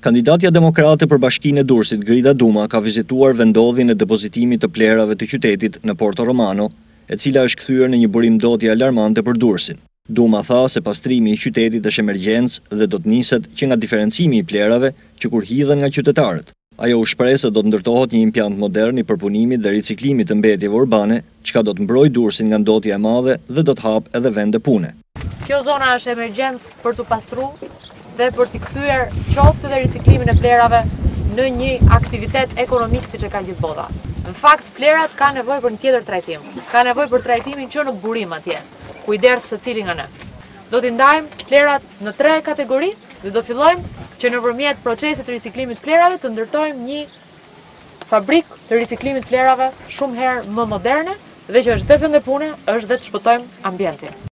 Kandidatja demokrate për Bashkinë e Durrësit, Grida Duma, ka vizituar vendodhjen e depozitimit të plerave të qytetit në Porto Romano, e cila është kthyer në një burim dotje alarmante për Durrësin. Duma tha se pastrimi i qytetit është emergjencë dhe do të niset që nga diferencimi i plerave që kur hidhen nga qytetarët. Ajo u shpreh se do të ndërtohet një impjant modern i përpunimit dhe riciklimit të mbetjeve urbane, çka do të mbrojë Durrësin nga ndotja e madhe dhe do të hapë edhe vende pune. Kjo zona është emergjencë për të pastruar dhe për të kthyer qoftë edhe riciklimin e plerave në një aktivitet ekonomik siç e ka gjithë bota. Në fakt, plerat kanë nevojë për një tjetër trajtim. Ka nevojë për trajtimin që në burim atje, ku i derdh secili nga ne. Do t'i ndajmë plerat në 3 kategori dhe do fillojmë që nëpërmjet procesit të riciklimit të plerave të ndërtojmë një fabrikë të riciklimit të plerave shumë herë më moderne dhe që është dhe vende pune, është dhe të shpëtojmë ambientin.